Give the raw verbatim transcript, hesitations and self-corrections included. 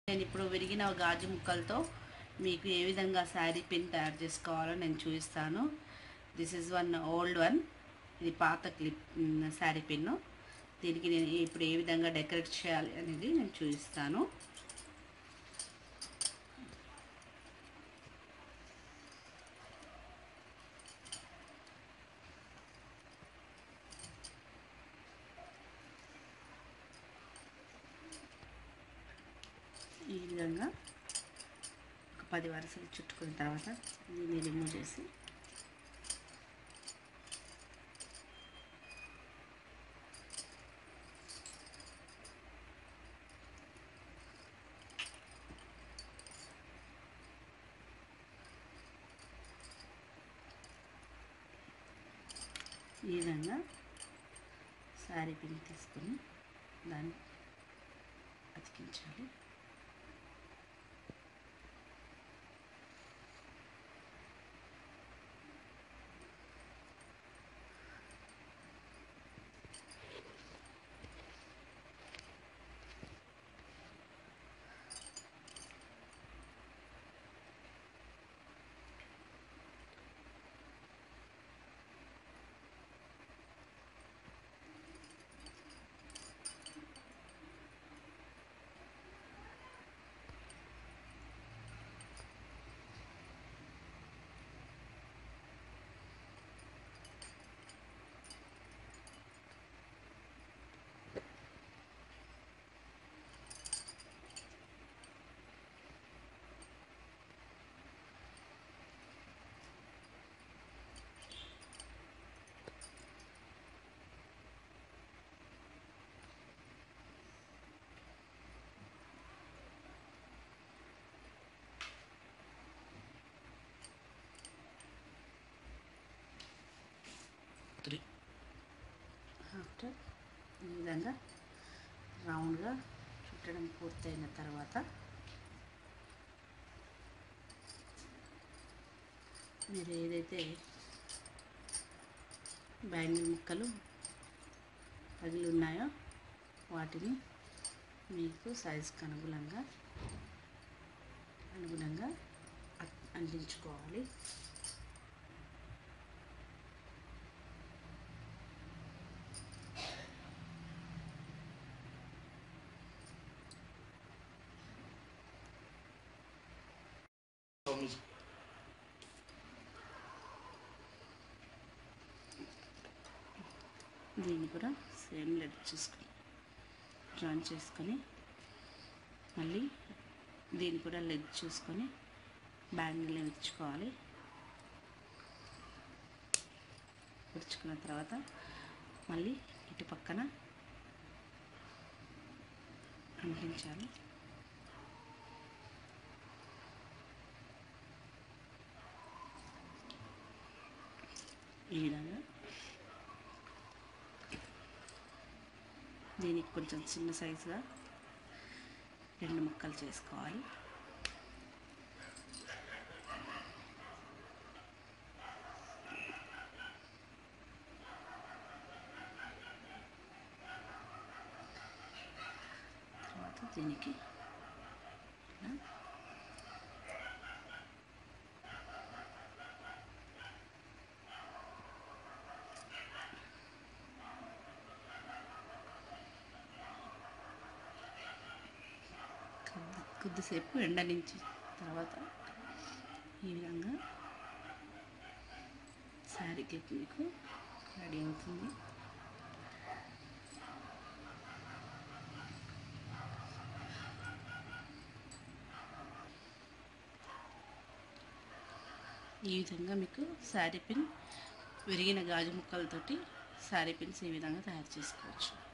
నేను ఇప్పుడు విరిగిన గాజు ముక్కలతో మీకు ఏ విధంగా శారీ పిన్ తయారు చేసుకోవాలో నేను చూపిస్తాను. This is one old one, ఇది పాత క్లిప్ శారీ పిన్. దీనికి నేను ఇప్పుడు ఏ విధంగా డెకరేట్ చేయాలి అనేది నేను చూపిస్తాను. ఈ విధంగా ఒక పది వరుసలు చుట్టుకున్న తర్వాత దీన్ని రిమూవ్ చేసి ఈ విధంగా శారీ పిన్ తీసుకొని దాన్ని అతికించాలి. ఆఫ్టర్ ఈ విధంగా రౌండ్గా చుట్టడం పూర్తయిన తర్వాత మీరు ఏదైతే బ్యాంగిల్ ముక్కలు పగిలి ఉన్నాయో వాటిని మీకు సైజుకి అనుగుణంగా అనుగుణంగా అంటించుకోవాలి. దీన్ని కూడా సేమ్ లెడ్ చూసుకొని జాయిన్ చేసుకొని మళ్ళీ దీన్ని కూడా లెగ్ చూసుకొని బ్యాంగిల్ ఇచ్చుకోవాలి. ఇచ్చుకున్న తర్వాత మళ్ళీ ఇటు పక్కన అంటించాలి. ఈ విధంగా దీనికి కొంచెం చిన్న సైజుగా రెండు ముక్కలు చేసుకోవాలి. తర్వాత దీనికి కొద్దిసేపు ఎండనించి తర్వాత ఈ విధంగా శారీ క్లిప్ మీకు రెడీ అవుతుంది. ఈ విధంగా మీకు శారీ పిన్ విరిగిన గాజు ముక్కలతోటి శారీ పిన్స్ ఈ విధంగా తయారు చేసుకోవచ్చు.